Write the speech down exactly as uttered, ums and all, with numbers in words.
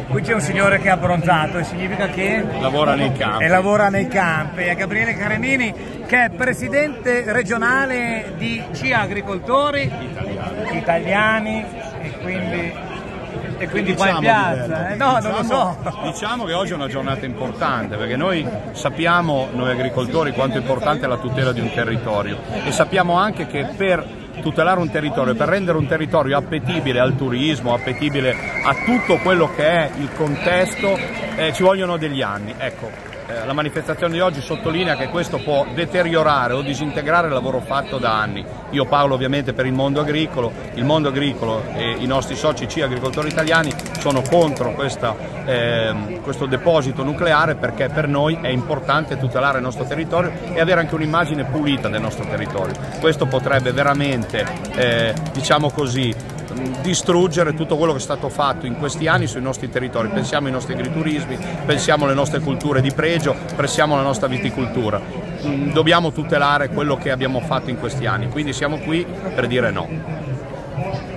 Qui c'è un signore che ha abbronzato e significa che lavora nei campi. E lavora nei campi. È Gabriele Carenini, che è presidente regionale di C I A Agricoltori Italiani. Italiani e quindi, e quindi Che qua in diciamo piazza. Eh, no, diciamo, non lo so. Diciamo che oggi è una giornata importante perché noi sappiamo, noi agricoltori, quanto è importante la tutela di un territorio e sappiamo anche che per tutelare un territorio, per rendere un territorio appetibile al turismo, appetibile a tutto quello che è il contesto, eh, ci vogliono degli anni. Ecco, eh, la manifestazione di oggi sottolinea che questo può deteriorare o disintegrare il lavoro fatto da anni. Io parlo ovviamente per il mondo agricolo, il mondo agricolo e i nostri soci C I A Agricoltori Italiani sono contro questa, eh, questo deposito nucleare perché per noi è importante tutelare il nostro territorio e avere anche un'immagine pulita del nostro territorio. Questo potrebbe veramente, eh, diciamo così, distruggere tutto quello che è stato fatto in questi anni sui nostri territori. Pensiamo ai nostri agriturismi, pensiamo alle nostre culture di pregio, pensiamo alla nostra viticoltura. Dobbiamo tutelare quello che abbiamo fatto in questi anni, quindi siamo qui per dire no.